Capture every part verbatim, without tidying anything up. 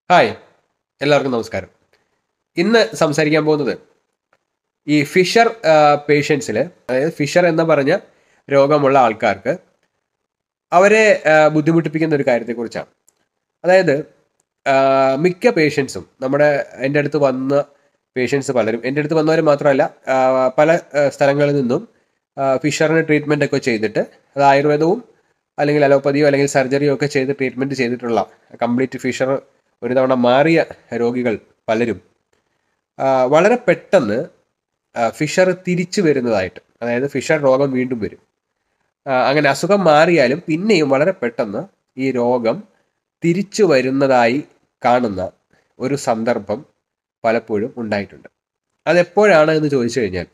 Hi, എല്ലാവർക്കും നമസ്കാരം. ഇന്ന് സംസാരിക്കാൻ പോകുന്നത് ഈ ഫിഷർ പേഷ്യൻസിൽ, അതായത് ഫിഷർ എന്ന് പറഞ്ഞ രോഗമുള്ള ആൾക്കാർക്ക് അവരെ ആ, ബുദ്ധിമുട്ടിപ്പിക്കുന്ന ഒരു കാര്യത്തെക്കുറിച്ചാണ്. അതായത് ആ, മിക്ക പേഷ്യൻസും നമ്മുടെ എൻ്റെ അടുത്ത് വന്ന പേഷ്യൻസ് പലരും എൻ്റെ അടുത്ത് വന്നവർ മാത്രമല്ല, ആ, പല ആ, സ്ഥലങ്ങളിൽ നിന്നും ആ, ഫിഷറിന് ട്രീറ്റ്മെൻ്റ് ഒക്കെ ചെയ്തിട്ട് അത് ആയുർവേദവും അല്ലെങ്കിൽ അലോപ്പതിയോ അല്ലെങ്കിൽ സർജറിയോ ഒക്കെ ചെയ്ത് ട്രീറ്റ്മെൻറ്റ് ചെയ്തിട്ടുള്ള കംപ്ലീറ്റ് ഫിഷർ ഒരു തവണ മാറിയ രോഗികൾ പലരും ആ, വളരെ പെട്ടെന്ന് ഫിഷർ തിരിച്ചു വരുന്നതായിട്ട്, അതായത് ഫിഷർ രോഗം വീണ്ടും വരും. ആ, അങ്ങനെ അസുഖം മാറിയാലും പിന്നെയും വളരെ പെട്ടെന്ന് ഈ രോഗം തിരിച്ചു വരുന്നതായി കാണുന്ന ഒരു സന്ദർഭം പലപ്പോഴും ഉണ്ടായിട്ടുണ്ട്. അതെപ്പോഴാണ് എന്ന് ചോദിച്ചു കഴിഞ്ഞാൽ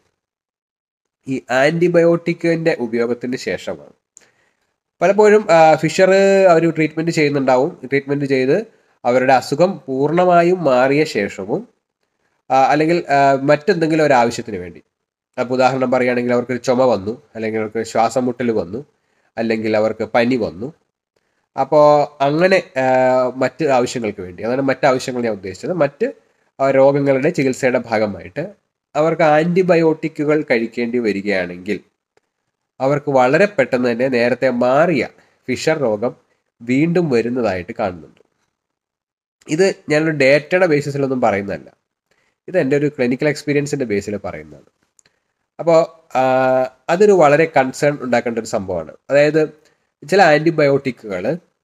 ഈ ആൻറ്റിബയോട്ടിക്കിൻ്റെ ഉപയോഗത്തിന് ശേഷമാണ്. പലപ്പോഴും ഫിഷർ അവർ ട്രീറ്റ്മെൻറ്റ് ചെയ്യുന്നുണ്ടാവും. ട്രീറ്റ്മെൻറ്റ് ചെയ്ത് അവരുടെ അസുഖം പൂർണ്ണമായും മാറിയ ശേഷവും ആ, അല്ലെങ്കിൽ ആ, മറ്റെന്തെങ്കിലും ഒരു ആവശ്യത്തിന് വേണ്ടി, അപ്പോൾ ഉദാഹരണം പറയുകയാണെങ്കിൽ അവർക്കൊരു ചുമ വന്നു, അല്ലെങ്കിൽ അവർക്ക് ശ്വാസം മുട്ടൽ വന്നു, അല്ലെങ്കിൽ അവർക്ക് പനി വന്നു. അപ്പോൾ അങ്ങനെ ആ, മറ്റ് ആവശ്യങ്ങൾക്ക് വേണ്ടി, അതാണ് മറ്റ് ആവശ്യങ്ങൾ ഞാൻ ഉദ്ദേശിച്ചത്, മറ്റ് ആ, രോഗങ്ങളുടെ ചികിത്സയുടെ ഭാഗമായിട്ട് അവർക്ക് ആൻറ്റിബയോട്ടിക്കുകൾ കഴിക്കേണ്ടി വരികയാണെങ്കിൽ അവർക്ക് വളരെ പെട്ടെന്ന് തന്നെ നേരത്തെ മാറിയ ഫിഷർ രോഗം വീണ്ടും വരുന്നതായിട്ട് കാണുന്നുണ്ട്. ഇത് ഞാനൊരു ഡേറ്റയുടെ ബേസിസിലൊന്നും പറയുന്നതല്ല, ഇത് എൻ്റെ ഒരു ക്ലിനിക്കൽ എക്സ്പീരിയൻസിൻ്റെ ബേസിൽ പറയുന്നതാണ്. അപ്പോൾ അതൊരു വളരെ കൺസേൺ ഉണ്ടാക്കേണ്ട ഒരു സംഭവമാണ്. അതായത് ചില ആൻറ്റിബയോട്ടിക്കുകൾ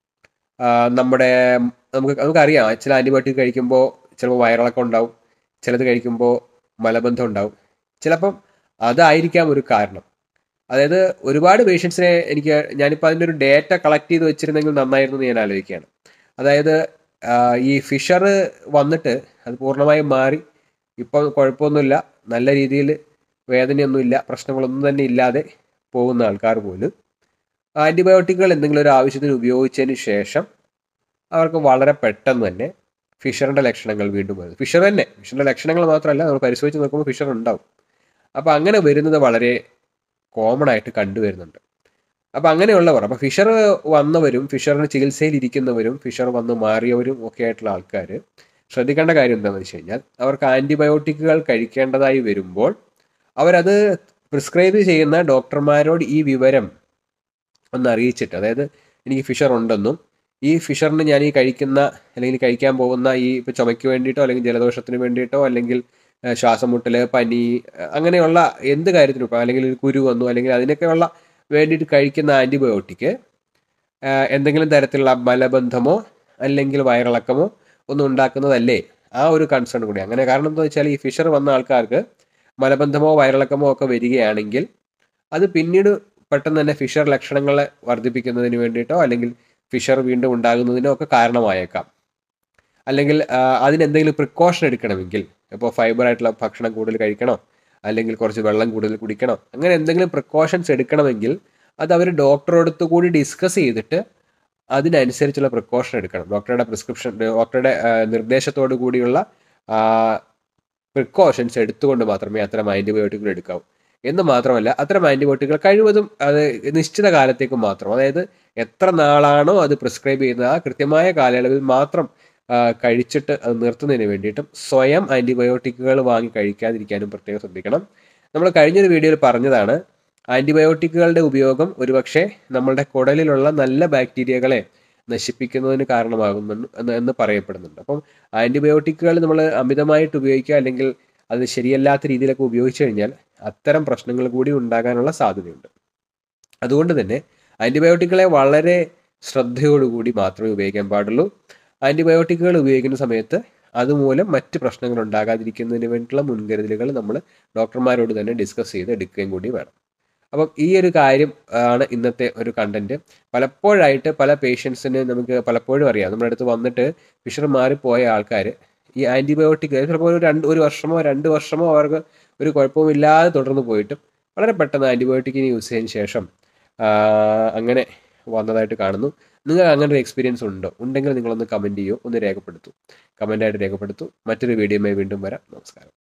നമ്മുടെ നമുക്ക് നമുക്കറിയാം, ചില ആൻറ്റിബയോട്ടിക് കഴിക്കുമ്പോൾ ചിലപ്പോൾ വയറിളക്കം ഉണ്ടാവും, ചിലത് കഴിക്കുമ്പോൾ മലബന്ധം ഉണ്ടാവും. ചിലപ്പം അതായിരിക്കാം ഒരു കാരണം. അതായത് ഒരുപാട് പേഷ്യൻസിനെ എനിക്ക്, ഞാനിപ്പോൾ അതിൻ്റെ ഒരു ഡേറ്റ കളക്ട് ചെയ്ത് വെച്ചിരുന്നെങ്കിൽ നന്നായിരുന്നു എന്ന് ഞാൻ ആലോചിക്കുകയാണ്. അതായത് ആ, ഈ ഫിഷർ വന്നിട്ട് അത് പൂർണ്ണമായും മാറി, ഇപ്പം കുഴപ്പമൊന്നുമില്ല, നല്ല രീതിയിൽ വേദനയൊന്നുമില്ല, പ്രശ്നങ്ങളൊന്നും തന്നെ ഇല്ലാതെ പോകുന്ന ആൾക്കാർ പോലും ആൻറ്റിബയോട്ടിക്കുകൾ എന്തെങ്കിലും ഒരു ആവശ്യത്തിന് ഉപയോഗിച്ചതിന് ശേഷം അവർക്ക് വളരെ പെട്ടെന്ന് തന്നെ ഫിഷറിൻ്റെ ലക്ഷണങ്ങൾ വീണ്ടും വരുന്നു. ഫിഷർ തന്നെ, ഫിഷറിൻ്റെ ലക്ഷണങ്ങൾ മാത്രമല്ല, നമ്മൾ പരിശോധിച്ച് നോക്കുമ്പോൾ ഫിഷർ ഉണ്ടാവും. അപ്പോൾ അങ്ങനെ വരുന്നത് വളരെ കോമൺ ആയിട്ട് കണ്ടുവരുന്നുണ്ട്. അപ്പോൾ അങ്ങനെയുള്ളവർ, അപ്പോൾ ഫിഷർ വന്നവരും ഫിഷറിന് ചികിത്സയിൽ ഇരിക്കുന്നവരും ഫിഷർ വന്ന് മാറിയവരും ഒക്കെ ആയിട്ടുള്ള ആൾക്കാർ ശ്രദ്ധിക്കേണ്ട കാര്യം എന്താണെന്ന് വെച്ച് കഴിഞ്ഞാൽ, അവർക്ക് ആൻറ്റിബയോട്ടിക്കുകൾ കഴിക്കേണ്ടതായി വരുമ്പോൾ അവരത് പ്രിസ്ക്രൈബ് ചെയ്യുന്ന ഡോക്ടർമാരോട് ഈ വിവരം ഒന്ന് അറിയിച്ചിട്ട്, അതായത് എനിക്ക് ഫിഷർ ഉണ്ടെന്നും ഈ ഫിഷറിന് ഞാൻ ഈ കഴിക്കുന്ന അല്ലെങ്കിൽ കഴിക്കാൻ പോകുന്ന ഈ ഇപ്പോൾ ചുമയ്ക്ക് വേണ്ടിയിട്ടോ അല്ലെങ്കിൽ ജലദോഷത്തിന് വേണ്ടിയിട്ടോ അല്ലെങ്കിൽ ഏഹ്, ശ്വാസം മുട്ടൽ, പനി, ഏഹ്, അങ്ങനെയുള്ള എന്ത് കാര്യത്തിനും, ഇപ്പോൾ അല്ലെങ്കിൽ ഒരു കുരു വന്നു അല്ലെങ്കിൽ അതിനൊക്കെയുള്ള വേണ്ടിയിട്ട് കഴിക്കുന്ന ആൻറ്റിബയോട്ടിക്ക് എന്തെങ്കിലും തരത്തിലുള്ള മലബന്ധമോ അല്ലെങ്കിൽ വയറിളക്കമോ ഒന്നും ഉണ്ടാക്കുന്നതല്ലേ, ആ ഒരു കൺസേൺ കൂടി. അങ്ങനെ കാരണം എന്താ വെച്ചാൽ, ഈ ഫിഷർ വന്ന ആൾക്കാർക്ക് മലബന്ധമോ വയറിളക്കമോ ഒക്കെ വരികയാണെങ്കിൽ അത് പിന്നീട് പെട്ടെന്ന് തന്നെ ഫിഷർ ലക്ഷണങ്ങളെ വർദ്ധിപ്പിക്കുന്നതിന് വേണ്ടിയിട്ടോ അല്ലെങ്കിൽ ഫിഷർ വീണ്ടും ഉണ്ടാകുന്നതിനോ ഒക്കെ കാരണമായേക്കാം. അല്ലെങ്കിൽ ആ, അതിനെന്തെങ്കിലും പ്രിക്കോഷൻ എടുക്കണമെങ്കിൽ, ഇപ്പോൾ ഫൈബർ ആയിട്ടുള്ള ഭക്ഷണം കൂടുതൽ കഴിക്കണോ അല്ലെങ്കിൽ കുറച്ച് വെള്ളം കൂടുതൽ കുടിക്കണോ, അങ്ങനെ എന്തെങ്കിലും പ്രിക്കോഷൻസ് എടുക്കണമെങ്കിൽ അത് അവർ ഡോക്ടറോടത്ത് കൂടി ഡിസ്കസ് ചെയ്തിട്ട് അതിനനുസരിച്ചുള്ള പ്രിക്കോഷൻ എടുക്കണം. ഡോക്ടറുടെ പ്രിസ്ക്രിപ്ഷൻ, ഡോക്ടറുടെ ആ, നിർദ്ദേശത്തോടു കൂടിയുള്ള പ്രിക്കോഷൻസ് എടുത്തുകൊണ്ട് മാത്രമേ അത്തരം ആൻറ്റിബയോട്ടിക്കുകൾ എടുക്കാവൂ. എന്ന് മാത്രമല്ല, അത്തരം ആൻറ്റിബയോട്ടിക്കുകൾ കഴിവതും അത് നിശ്ചിത കാലത്തേക്ക് മാത്രം, അതായത് എത്ര നാളാണോ അത് പ്രിസ്ക്രൈബ് ചെയ്യുന്നത് ആ കൃത്യമായ കാലയളവിൽ മാത്രം ആ, കഴിച്ചിട്ട് അത് നിർത്തുന്നതിന് വേണ്ടിയിട്ടും സ്വയം ആൻറ്റിബയോട്ടിക്കുകൾ വാങ്ങി കഴിക്കാതിരിക്കാനും പ്രത്യേകം ശ്രദ്ധിക്കണം. നമ്മൾ കഴിഞ്ഞൊരു വീഡിയോയിൽ പറഞ്ഞതാണ്, ആൻറ്റിബയോട്ടിക്കുകളുടെ ഉപയോഗം ഒരുപക്ഷെ നമ്മളുടെ കുടലിലുള്ള നല്ല ബാക്ടീരിയകളെ നശിപ്പിക്കുന്നതിന് കാരണമാകുന്നു എന്ന് എന്ന് പറയപ്പെടുന്നുണ്ട്. അപ്പം ആൻറ്റിബയോട്ടിക്കുകൾ നമ്മൾ അമിതമായിട്ട് ഉപയോഗിക്കുക അല്ലെങ്കിൽ അത് ശരിയല്ലാത്ത രീതിയിലൊക്കെ ഉപയോഗിച്ചു കഴിഞ്ഞാൽ അത്തരം പ്രശ്നങ്ങൾ കൂടി ഉണ്ടാകാനുള്ള സാധ്യതയുണ്ട്. അതുകൊണ്ട് തന്നെ ആൻറ്റിബയോട്ടിക്കുകളെ വളരെ ശ്രദ്ധയോടുകൂടി മാത്രമേ ഉപയോഗിക്കാൻ പാടുള്ളൂ. ആൻറ്റിബയോട്ടിക്കുകൾ ഉപയോഗിക്കുന്ന സമയത്ത് അതുമൂലം മറ്റ് പ്രശ്നങ്ങൾ ഉണ്ടാകാതിരിക്കുന്നതിന് വേണ്ടിയിട്ടുള്ള മുൻകരുതലുകൾ നമ്മൾ ഡോക്ടർമാരോട് തന്നെ ഡിസ്കസ് ചെയ്ത് എടുക്കുകയും കൂടി വേണം. അപ്പം ഈ ഒരു കാര്യം ആണ് ഇന്നത്തെ ഒരു കണ്ടന്റ്. പലപ്പോഴായിട്ട് പല പേഷ്യൻസിന് നമുക്ക് പലപ്പോഴും അറിയാം, നമ്മുടെ അടുത്ത് വന്നിട്ട് ഫിഷർ മാറിപ്പോയ ആൾക്കാർ ഈ ആൻറ്റിബയോട്ടിക് ചിലപ്പോൾ ഒരു രണ്ട് ഒരു വർഷമോ രണ്ട് വർഷമോ അവർക്ക് ഒരു കുഴപ്പമില്ലാതെ തുടർന്ന് പോയിട്ടും വളരെ പെട്ടെന്ന് ആൻറ്റിബയോട്ടിക്കിന് യൂസ് ചെയ്തതിന് ശേഷം ആ, അങ്ങനെ വന്നതായിട്ട് കാണുന്നു. നിങ്ങൾക്ക് അങ്ങനെ ഒരു എക്സ്പീരിയൻസ് ഉണ്ടോ? ഉണ്ടെങ്കിൽ നിങ്ങളൊന്ന് കമൻറ്റ് ചെയ്യൂ, ഒന്ന് രേഖപ്പെടുത്തൂ, കമൻ്റായിട്ട് രേഖപ്പെടുത്തൂ. മറ്റൊരു വീഡിയോയുമായി വീണ്ടും വരാം. നമസ്കാരം.